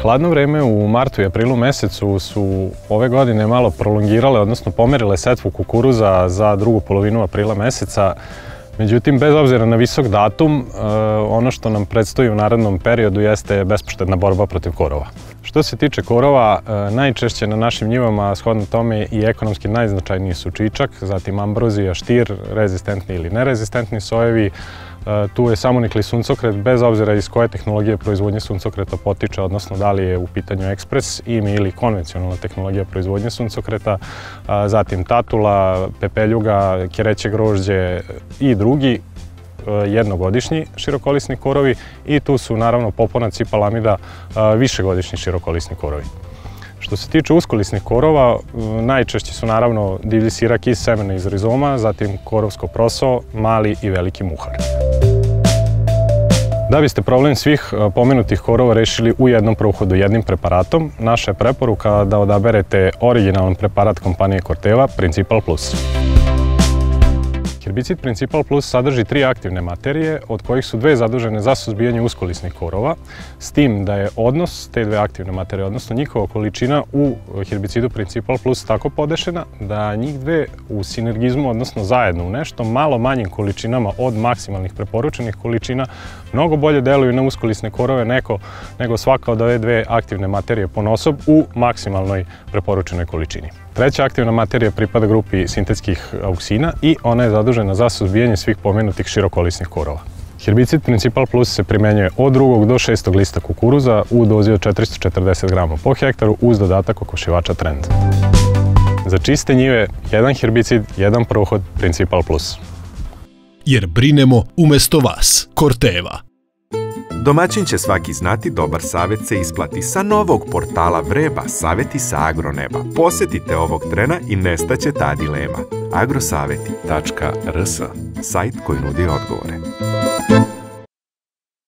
Hladno vreme u martu i aprilu mesecu su ove godine malo prolongirale, odnosno pomerile setvu kukuruza za drugu polovinu aprila meseca. Međutim, bez obzira na visok datum, ono što nam predstoji u narednom periodu jeste bespoštedna borba protiv korova. Što se tiče korova, najčešće na našim njivama, shodno tome i ekonomski najznačajniji su čičak, zatim ambrozija, štir, rezistentni ili nerezistentni sojevi. Tu je samonikli suncokret, bez obzira iz koje tehnologije proizvodnje suncokreta potiče, odnosno da li je u pitanju ekspres ili konvencionalna tehnologija proizvodnje suncokreta, zatim tatula, pepeljuga, kereće grožđe i drugi jednogodišnji širokolisni korovi i tu su naravno poponac i palamida višegodišnji širokolisni korovi. Što se tiče uskolisnih korova, najčešći su naravno divlji sirak iz semena iz rizoma, zatim korovsko proso, mali i veliki muhar. Da biste problem svih pomenutih korova rešili u jednom prohodu jednim preparatom, naša je preporuka da odaberete originalan preparat kompanije Corteva Principal Plus. Herbicid Principal Plus sadrži 3 aktivne materije, od kojih su 2 zadužene za suzbijanje uskolisnih korova, s tim da je odnos te 2 aktivne materije, odnosno njihova količina u herbicidu Principal Plus tako podešena da njih 2 u sinergizmu, odnosno zajedno u nešto malo manjim količinama od maksimalnih preporučenih količina, mnogo bolje deluju na uskolisne korove nego svaka od ove 2 aktivne materije ponosob u maksimalnoj preporučenoj količini. Treća aktivna materija pripada grupi sintetskih auksina i ona je zadužena za suzbijanje svih pomenutih širokolisnih korova. Herbicid Principal Plus se primenjuje od 2. do 6. lista kukuruza u dozi od 440 grama po hektaru uz dodatak okošivača Trend. Za čiste njive, jedan herbicid, jedan prohod Principal Plus. Jer brinemo umesto vas. Corteva. Domaćin će svaki znati, dobar savjet se isplati. Sa novog portala Vreba, savjeti sa agroneba. Posjetite ovog trena i nestaće ta dilema. agrosaveti.rs, sajt koji nudi odgovore.